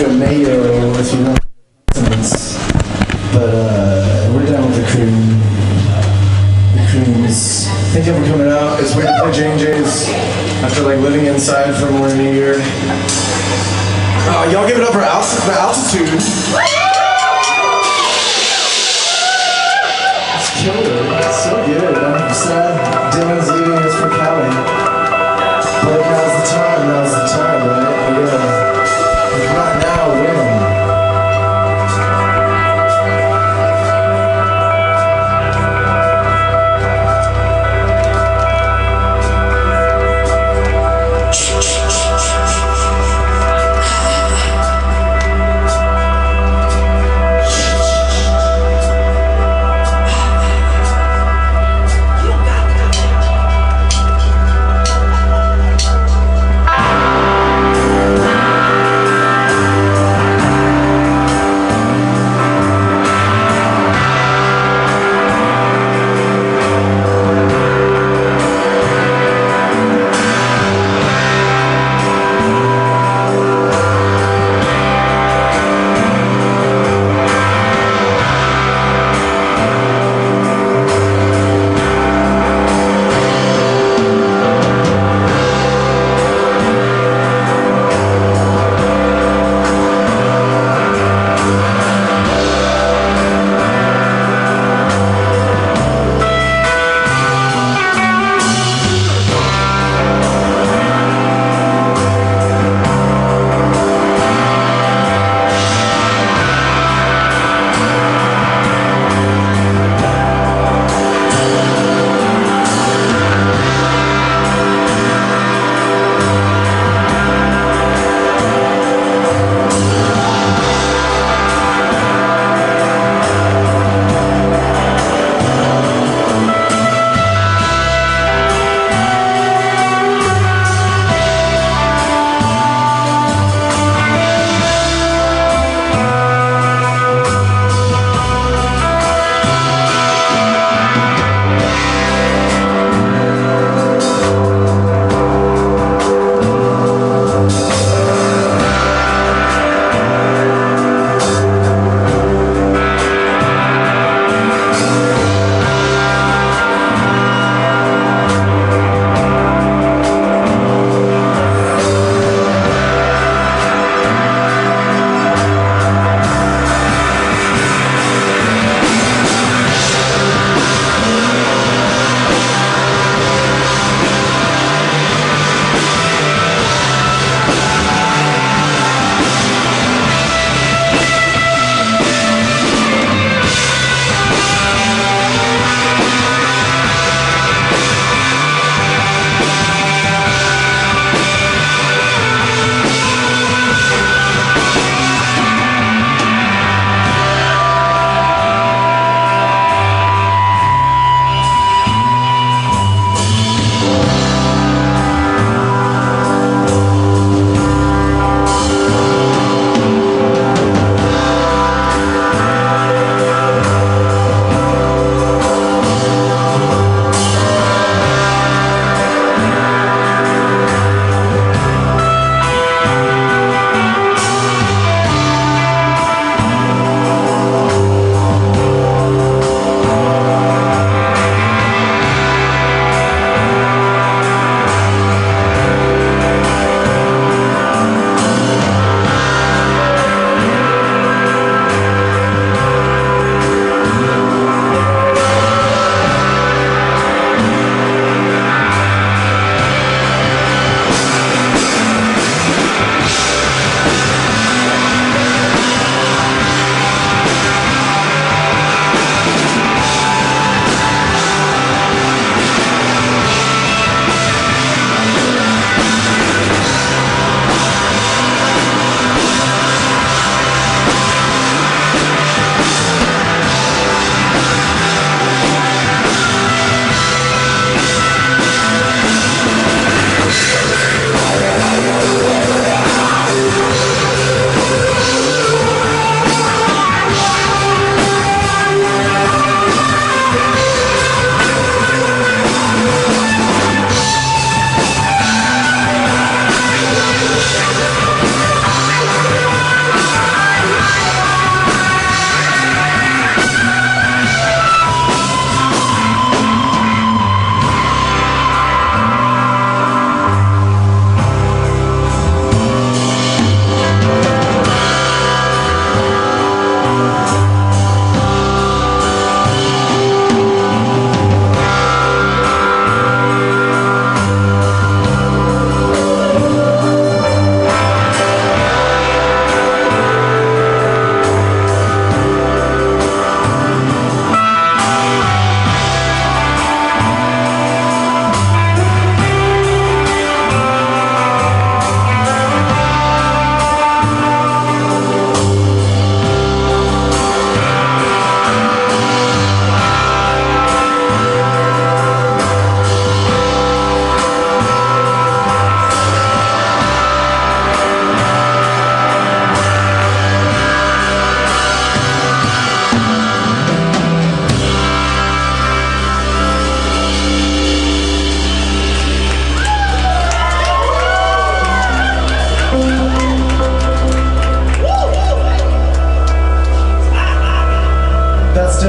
vodka mayo if you know sense. But we're down with the cream. The creams. Thank you for coming out. It's weird to play J&J's after like living inside for more than a year. Y'all give it up for altitude. It's killer. It's so good. I'm sad Dylan's leaving us for Cali. But now's the time, right? Yeah. If not now, when?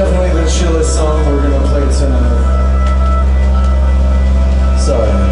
definitely the chillest song we're gonna play tonight. Sorry.